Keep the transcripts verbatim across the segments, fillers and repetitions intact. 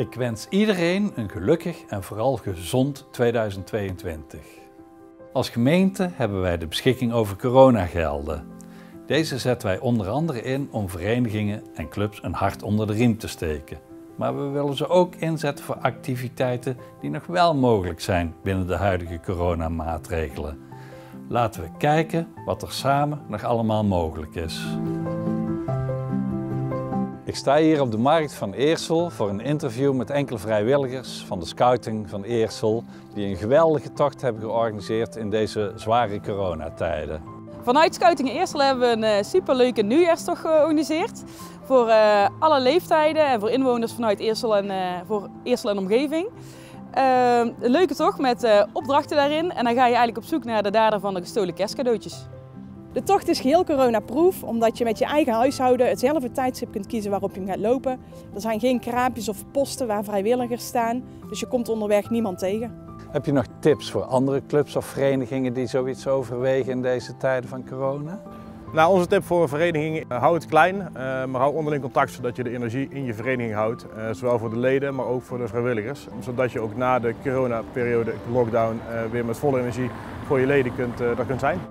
Ik wens iedereen een gelukkig en vooral gezond tweeduizend tweeëntwintig. Als gemeente hebben wij de beschikking over coronagelden. Deze zetten wij onder andere in om verenigingen en clubs een hart onder de riem te steken. Maar we willen ze ook inzetten voor activiteiten die nog wel mogelijk zijn binnen de huidige coronamaatregelen. Laten we kijken wat er samen nog allemaal mogelijk is. Ik sta hier op de markt van Eersel voor een interview met enkele vrijwilligers van de scouting van Eersel die een geweldige tocht hebben georganiseerd in deze zware coronatijden. Vanuit Scouting Eersel hebben we een superleuke nieuwjaarstocht georganiseerd voor uh, alle leeftijden en voor inwoners vanuit Eersel en, uh, voor Eersel en omgeving. Uh, een leuke tocht met uh, opdrachten daarin en dan ga je eigenlijk op zoek naar de dader van de gestolen kerstcadeautjes. De tocht is geheel coronaproof, omdat je met je eigen huishouden hetzelfde tijdstip kunt kiezen waarop je hem gaat lopen. Er zijn geen kraampjes of posten waar vrijwilligers staan, dus je komt onderweg niemand tegen. Heb je nog tips voor andere clubs of verenigingen die zoiets overwegen in deze tijden van corona? Nou, onze tip voor een vereniging, hou het klein, uh, maar hou onderling contact zodat je de energie in je vereniging houdt. Uh, zowel voor de leden, maar ook voor de vrijwilligers. Zodat je ook na de coronaperiode, lockdown, uh, weer met volle energie voor je leden kunt, uh, daar kunt zijn.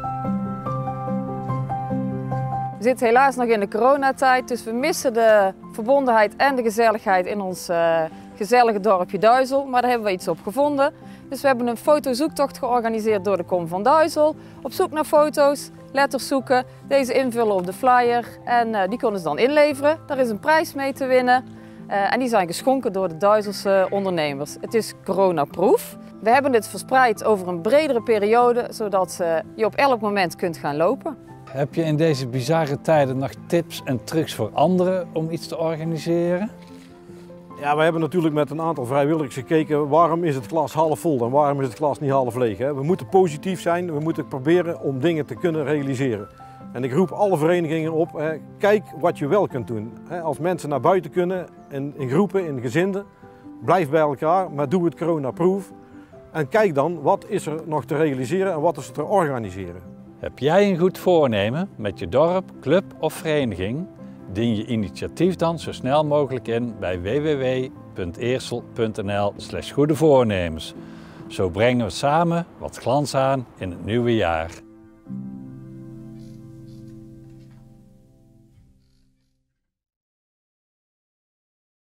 We zitten helaas nog in de coronatijd, dus we missen de verbondenheid en de gezelligheid in ons uh, gezellige dorpje Duizel. Maar daar hebben we iets op gevonden. Dus we hebben een fotozoektocht georganiseerd door de Kom van Duizel. Op zoek naar foto's, letters zoeken, deze invullen op de flyer en uh, die kunnen ze dan inleveren. Daar is een prijs mee te winnen uh, en die zijn geschonken door de Duizelse ondernemers. Het is coronaproof. We hebben dit verspreid over een bredere periode, zodat uh, je op elk moment kunt gaan lopen. Heb je in deze bizarre tijden nog tips en trucs voor anderen om iets te organiseren? Ja, we hebben natuurlijk met een aantal vrijwilligers gekeken waarom is het glas half vol en waarom is het glas niet half leeg. Hè? We moeten positief zijn, we moeten proberen om dingen te kunnen realiseren. En ik roep alle verenigingen op, hè, kijk wat je wel kunt doen. Hè? Als mensen naar buiten kunnen, in, in groepen, in gezinnen, blijf bij elkaar, maar doe het coronaproof. En kijk dan, wat is er nog te realiseren en wat is er te organiseren. Heb jij een goed voornemen met je dorp, club of vereniging? Dien je initiatief dan zo snel mogelijk in bij w w w punt eersel punt n l slash goede voornemens. Zo brengen we samen wat glans aan in het nieuwe jaar.